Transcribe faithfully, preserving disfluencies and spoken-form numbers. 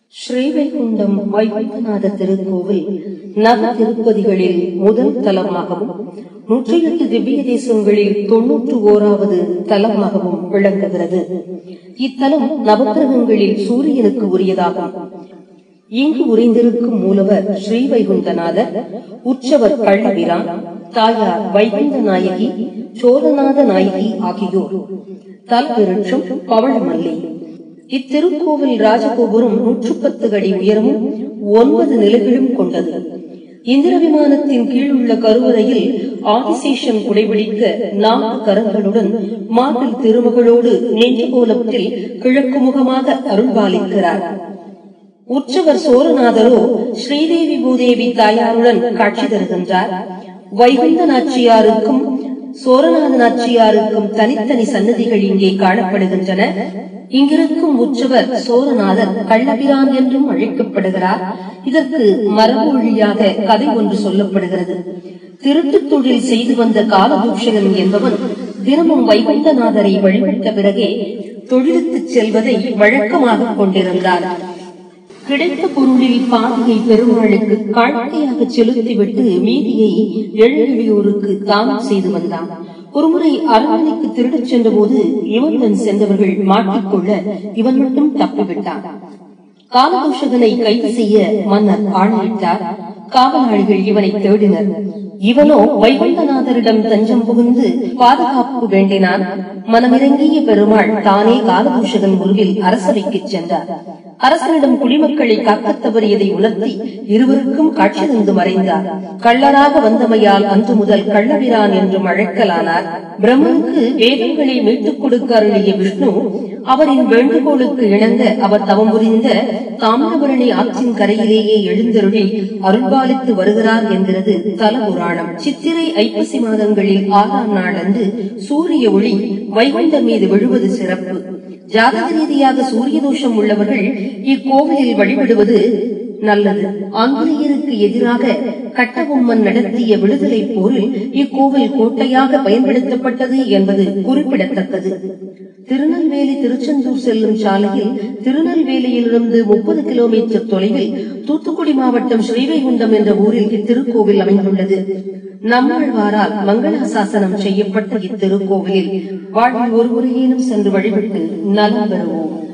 ஸ்ரீவைகுண்டம் வைகுண்டநாத திருக்கோவில் நவ திருப்பதிகளில் முதல் தலமாகவும் நூற்றி எட்டு திவ்ய தேசங்களில் தொன்னூற்று ஓராவது தலமாகவும் விளங்குகிறது. இத்தலம் நவகிரகங்களில் சூரியனுக்கு உரியதாகும். இங்கு உறைந்திருக்கும் மூலவர் ஸ்ரீவைகுண்டநாதர், உற்சவர் கள்ளபிரான், தாயார் வைகுண்ட நாயகி, சோழநாத நாயகி ஆகியோர். தலவிருட்சம் பவளமல்லி. இத்திருக்கோவில் ராஜகோபுரம் நூற்று பத்து அடி உயரமும் ஒன்பது நிலைகளும் கொண்டது. இந்திர விமானத்தின் கீழ் உள்ள கருவறையில் ஆதிசேஷன் குடைபிடிக்க நான்கு கரங்களுடன் மார்பில் திருமகளோடு நெஞ்சு கோலத்தில் கிழக்கு முகமாக அருள்பாலிக்கிறார். உற்சவர் சோழநாதரோ ஸ்ரீதேவி பூதேவி தாயாருடன் காட்சி தருகின்றார். வைகுண்ட நாச்சியாருக்கும் சோழநாத நாச்சியாருக்கும் தனித்தனி சன்னதிகள் இங்கே காணப்படுகின்றன. இங்கிருக்கும் உற்சவர் சோழநாதர் கள்ளபிரான் என்றும் அழைக்கப்படுகிறார். இதற்கு மரபு வழியாக கதை ஒன்று சொல்லப்படுகிறது. திருட்டு தொழில் செய்து வந்த காலதூஷகன் என்பவன் தினமும் வைகுண்டநாதரை வழிபட்ட பிறகே தொழிலுக்கு செல்வதை வழக்கமாக கொண்டிருந்தார். கிடைத்த பொருளில் பாதியை பெருமாளுக்கு காழ்க்கையாக செலுத்திவிட்டு மீதியை ஏழை எளியோருக்கு தானம் செய்து வந்தான். ஒருமுறை அரண்மனைக்கு திருடச் சென்ற போது இவனுடன் சென்றவர்கள் மாட்டிக்கொள்ள இவன் மட்டும் தப்பிவிட்டான். காலதூஷகனை கைது செய்ய மன்னர் ஆணையிட்டார். காவலாளிகள் இவனை தேடினர். இவனோ வைகுண்டநாதரிடம் தஞ்சம் புகுந்து பாதுகாப்பு வேண்டினான். மனமிறங்கிய பெருமாள் தானே காலதூஷகன் உருவில் அரசவைக்கு சென்றார். அரசனிடம் குடிமக்களை காக்கத் தவறியதை உணர்த்தி இருவருக்கும் காட்சி தந்து மறைந்தார். கள்ளராக வந்தமையால் அன்று முதல் கள்ளபிரான் என்றும் அழைக்கலானார். பிரம்மனுக்கு வேதங்களை மீட்டுக் கொடுக்க அருளிய விஷ்ணு அவரின் வேண்டுகோளுக்கு இணங்க அவர் தவம் புரிந்த தாமிரபரணி ஆற்றின் கரையிலேயே எழுந்தருளி அருள்பாலித்து வருகிறார் என்கிறது தல புராணம். சித்திரை ஐப்பசி மாதங்களில் ஆறாம் நாள் அன்று சூரிய ஒளி வைகுண்டம் மீது விழுவது சிறப்பு. ஜாதக ரீதியாக சூரிய தோஷம் உள்ளவர்கள் இக்கோவிலில் வழிபடுவது நல்லது. ஆங்கிலேயருக்கு எதிராக கட்டபொம்மன் நடத்திய விடுதலை போரில் இக்கோவில் கோட்டையாக பயன்படுத்தப்பட்டது என்பது குறிப்பிடத்தக்கது. திருநெல்வேலி திருச்செந்தூர் செல்லும் சாலையில் திருநெல்வேலியிலிருந்து முப்பது கிலோமீட்டர் தொலைவில் தூத்துக்குடி மாவட்டம் ஸ்ரீவைகுண்டம் என்ற ஊரில் இத்திருக்கோவில் அமைந்துள்ளது. நம்மாழ்வாரால் மங்களாசாசனம் செய்யப்பட்ட இத்திருக்கோவிலில் வாழ்வில் ஒரு முறையேனும் சென்று வழிபட்டு நலம் பெறுவோம்.